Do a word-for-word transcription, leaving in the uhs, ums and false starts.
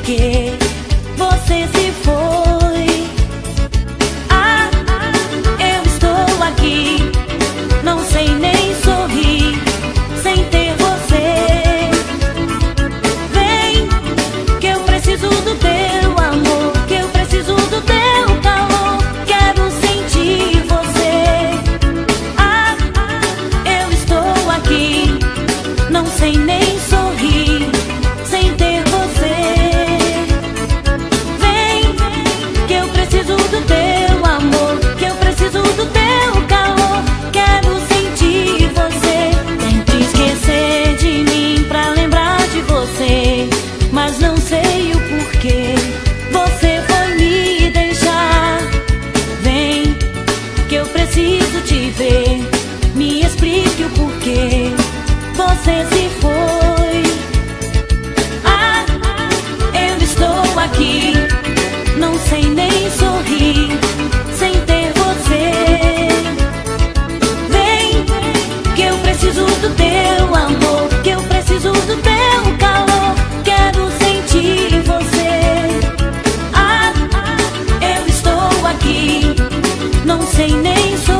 porquê você se foi. Ah, eu estou aqui, não sei nem sorrir sem ter você. Vem, que eu preciso do teu amor, que eu preciso do teu calor. Quero sentir você. Ah, eu estou aqui, não sei nem sorrir sem ter você. Vem, que eu preciso do teu amor, que eu preciso do teu calor. Quero sentir você. Tento esquecer de mim pra lembrar de você, mas não sei o porquê você foi me deixar. Vem, que eu preciso te ver, me explique o porquê você se foi. Ah, eu estou aqui, não sei nem sorrir sem ter você. Vem, que eu preciso do teu amor, que eu preciso do teu calor. Quero sentir você. Ah, eu estou aqui, não sei nem sorrir